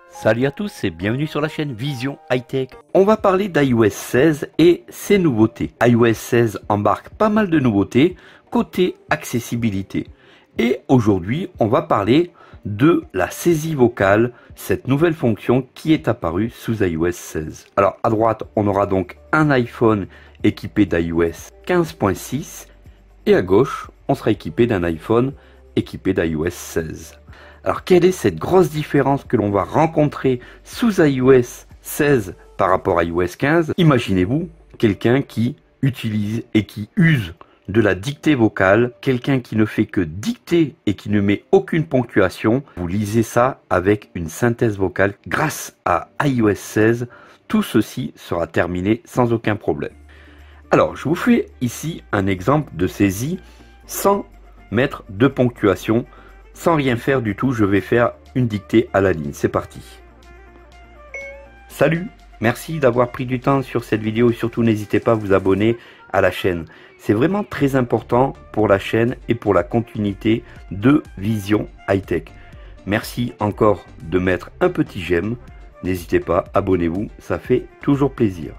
Salut à tous et bienvenue sur la chaîne Vision High-Tech. On va parler d'iOS 16 et ses nouveautés. iOS 16 embarque pas mal de nouveautés côté accessibilité. Et aujourd'hui, on va parler de la saisie vocale, cette nouvelle fonction qui est apparue sous iOS 16. Alors à droite, on aura donc un iPhone équipé d'iOS 15.6 et à gauche, on sera équipé d'un iPhone équipé d'iOS 16. Alors quelle est cette grosse différence que l'on va rencontrer sous iOS 16 par rapport à iOS 15? Imaginez-vous quelqu'un qui utilise et qui use de la dictée vocale, quelqu'un qui ne fait que dicter et qui ne met aucune ponctuation. Vous lisez ça avec une synthèse vocale. Grâce à iOS 16, tout ceci sera terminé sans aucun problème. Alors je vous fais ici un exemple de saisie sans mettre de ponctuation. Sans rien faire du tout, je vais faire une dictée à la ligne. C'est parti. Salut, merci d'avoir pris du temps sur cette vidéo et surtout n'hésitez pas à vous abonner à la chaîne. C'est vraiment très important pour la chaîne et pour la continuité de Vision High-Tech. Merci encore de mettre un petit j'aime. N'hésitez pas, abonnez-vous, ça fait toujours plaisir.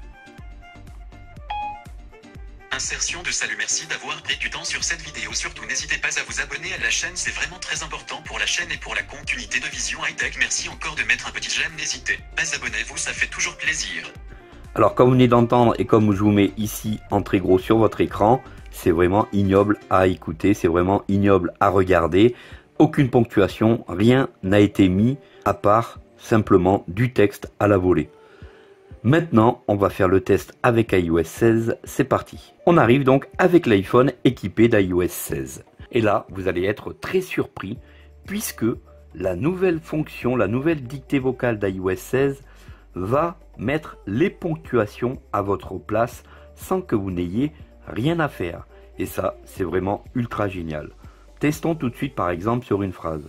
Insertion de salut, merci d'avoir pris du temps sur cette vidéo. Surtout n'hésitez pas à vous abonner à la chaîne, c'est vraiment très important pour la chaîne et pour la continuité de Vision High-Tech. Merci encore de mettre un petit j'aime, n'hésitez pas, abonnez-vous, ça fait toujours plaisir. Alors comme vous venez d'entendre et comme je vous mets ici en très gros sur votre écran, c'est vraiment ignoble à écouter, c'est vraiment ignoble à regarder. Aucune ponctuation, rien n'a été mis à part simplement du texte à la volée. Maintenant, on va faire le test avec iOS 16, c'est parti. On arrive donc avec l'iPhone équipé d'iOS 16. Et là, vous allez être très surpris puisque la nouvelle fonction, la nouvelle dictée vocale d'iOS 16 va mettre les ponctuations à votre place sans que vous n'ayez rien à faire. Et ça, c'est vraiment ultra génial. Testons tout de suite par exemple sur une phrase.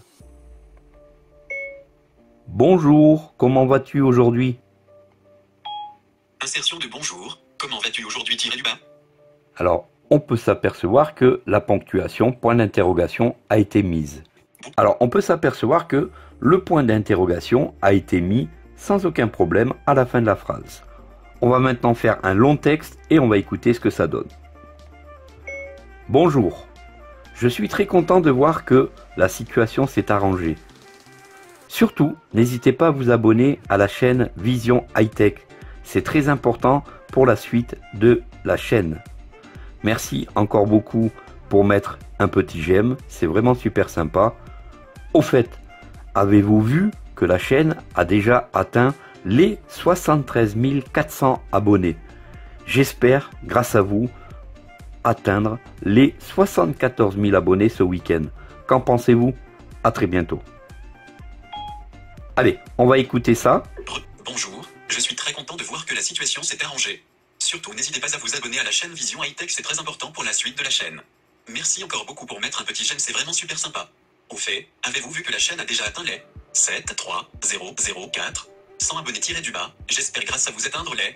Bonjour, comment vas-tu aujourd'hui ? Insertion de bonjour, comment vas-tu aujourd'hui tiré du bas. Alors, on peut s'apercevoir que la ponctuation, point d'interrogation, a été mise. Alors, on peut s'apercevoir que le point d'interrogation a été mis sans aucun problème à la fin de la phrase. On va maintenant faire un long texte et on va écouter ce que ça donne. Bonjour, je suis très content de voir que la situation s'est arrangée. Surtout, n'hésitez pas à vous abonner à la chaîne Vision High-Tech. C'est très important pour la suite de la chaîne. Merci encore beaucoup pour mettre un petit j'aime, c'est vraiment super sympa. Au fait, avez-vous vu que la chaîne a déjà atteint les 73 400 abonnés? J'espère, grâce à vous, atteindre les 74 000 abonnés ce week-end. Qu'en pensez-vous? À très bientôt. Allez, on va écouter ça. Bonjour, je suis très content de voir que la situation s'est arrangée. Surtout n'hésitez pas à vous abonner à la chaîne Vision High-Tech, c'est très important pour la suite de la chaîne. Merci encore beaucoup pour mettre un petit j'aime, c'est vraiment super sympa. Au fait, avez-vous vu que la chaîne a déjà atteint les 73004 100 abonnés tirés du bas? J'espère grâce à vous atteindre les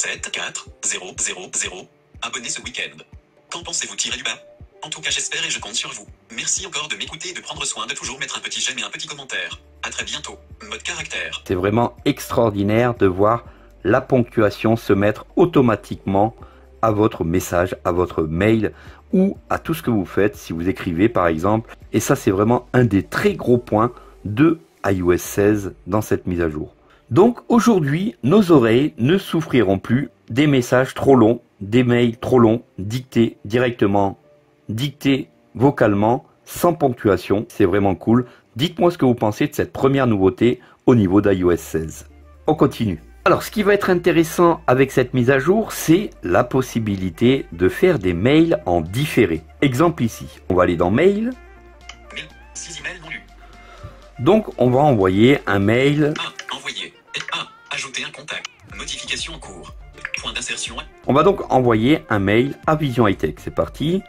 74000 abonnés ce week-end. Qu'en pensez-vous tiré du bas? En tout cas j'espère et je compte sur vous. Merci encore de m'écouter et de prendre soin de toujours mettre un petit j'aime et un petit commentaire. A très bientôt. Mode caractère. C'est vraiment extraordinaire de voir la ponctuation se mettre automatiquement à votre message, à votre mail ou à tout ce que vous faites si vous écrivez par exemple. Et ça c'est vraiment un des très gros points de iOS 16 dans cette mise à jour. Donc aujourd'hui, nos oreilles ne souffriront plus des messages trop longs, des mails trop longs, dictés directement, dictés vocalement, sans ponctuation. C'est vraiment cool. Dites-moi ce que vous pensez de cette première nouveauté au niveau d'iOS 16. On continue. Alors, ce qui va être intéressant avec cette mise à jour, c'est la possibilité de faire des mails en différé. Exemple ici, on va aller dans Mail. 6 emails non lus. Donc, on va envoyer un mail. 1. Envoyer. Et 1. Ajouter un contact. Modification en cours. Point d'insertion. On va donc envoyer un mail à Vision High-Tech. C'est parti.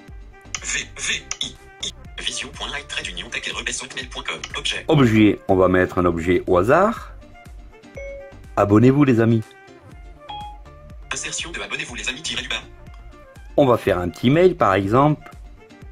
Vision.high-tech.com. Objet. Objet, on va mettre un objet au hasard. Abonnez-vous les amis. Insertion de abonnez-vous les amis tiré du bas. On va faire un petit mail par exemple.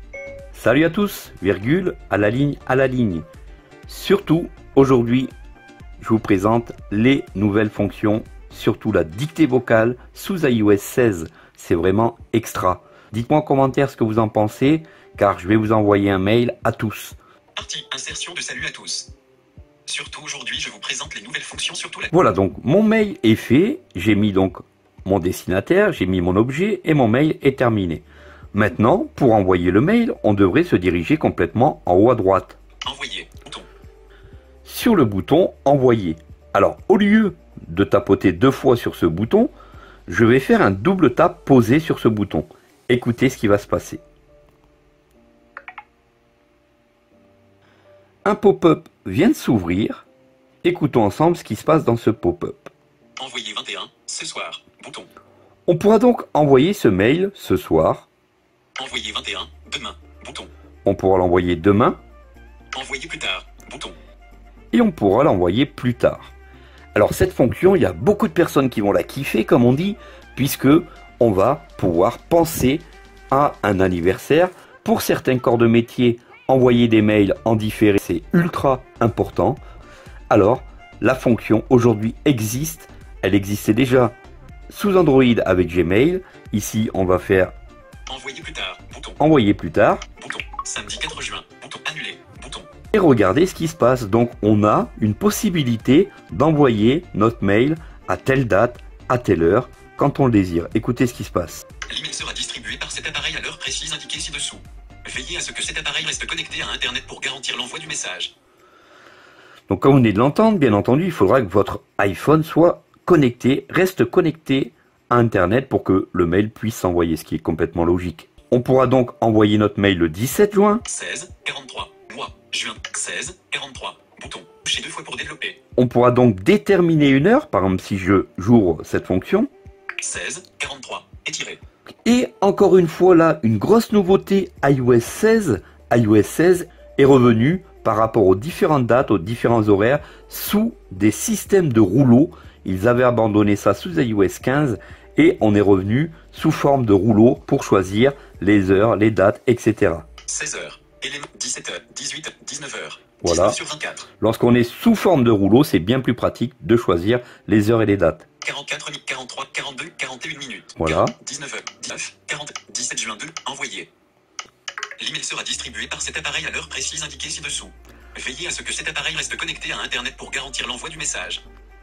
Salut à tous, virgule, à la ligne. Surtout, aujourd'hui, je vous présente les nouvelles fonctions, surtout la dictée vocale sous iOS 16. C'est vraiment extra. Dites-moi en commentaire ce que vous en pensez, car je vais vous envoyer un mail à tous. Partie insertion de salut à tous. Surtout aujourd'hui, je vous présente les nouvelles fonctions, surtout la... Voilà, donc mon mail est fait. J'ai mis donc mon destinataire, j'ai mis mon objet et mon mail est terminé. Maintenant, pour envoyer le mail, on devrait se diriger complètement en haut à droite. Envoyer, bouton. Sur le bouton envoyer. Alors, au lieu de tapoter 2 fois sur ce bouton, je vais faire un double tap posé sur ce bouton. Écoutez ce qui va se passer. Un pop-up vient de s'ouvrir. Écoutons ensemble ce qui se passe dans ce pop-up. Envoyer 21, ce soir, bouton. On pourra donc envoyer ce mail ce soir. Envoyer 21, demain, bouton. On pourra l'envoyer demain. Envoyer plus tard, bouton. Et on pourra l'envoyer plus tard. Alors cette fonction, il y a beaucoup de personnes qui vont la kiffer, comme on dit, puisque on va pouvoir penser à un anniversaire. Pour certains corps de métier, envoyer des mails en différé, c'est ultra important. Alors, la fonction aujourd'hui existe. Elle existait déjà sous Android avec Gmail. Ici, on va faire Envoyer plus tard, bouton. envoyer plus tard. Bouton. Samedi 4 juin, bouton. Annuler, bouton. Et regardez ce qui se passe. Donc, on a une possibilité d'envoyer notre mail à telle date, à telle heure, quand on le désire. Écoutez ce qui se passe. L'email sera distribué par cet appareil à l'heure précise indiquée ci-dessous. Veillez à ce que cet appareil reste connecté à Internet pour garantir l'envoi du message. Donc, comme vous venez de l'entendre, bien entendu, il faudra que votre iPhone soit connecté, reste connecté à Internet pour que le mail puisse s'envoyer, ce qui est complètement logique. On pourra donc envoyer notre mail le 17 juin. 16, 43, mois, juin, 16, 43, bouton. Touchez 2 fois pour développer. On pourra donc déterminer une heure, par exemple si j'ouvre cette fonction. 16, 43, étiré. Et encore une fois là, une grosse nouveauté iOS 16. iOS 16 est revenu par rapport aux différentes dates, aux différents horaires, sous des systèmes de rouleaux. Ils avaient abandonné ça sous iOS 15 et on est revenu sous forme de rouleaux pour choisir les heures, les dates, etc. 16h, élément 17h, 18h, 19h. Voilà. 19 sur 24. Lorsqu'on est sous forme de rouleau, c'est bien plus pratique de choisir les heures et les dates. 44, 43, 42, 41 minutes. Voilà. 19h, 19, 40, 17 juin 2, envoyé. L'email sera distribué par cet appareil à l'heure précise indiquée ci-dessous. Veillez à ce que cet appareil reste connecté à Internet pour garantir l'envoi du message.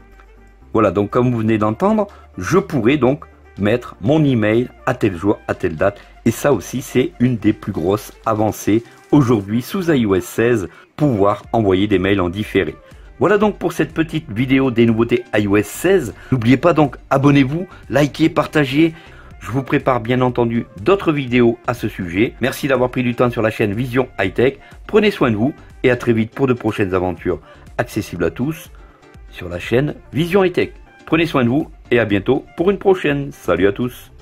Voilà, donc comme vous venez d'entendre, je pourrais donc mettre mon email à tel jour, à telle date. Et ça aussi, c'est une des plus grosses avancées aujourd'hui sous iOS 16, pouvoir envoyer des mails en différé. Voilà donc pour cette petite vidéo des nouveautés iOS 16. N'oubliez pas donc, abonnez-vous, likez, partagez. Je vous prépare bien entendu d'autres vidéos à ce sujet. Merci d'avoir pris du temps sur la chaîne Vision High Tech. Prenez soin de vous et à très vite pour de prochaines aventures accessibles à tous sur la chaîne Vision High Tech. Prenez soin de vous et à bientôt pour une prochaine. Salut à tous.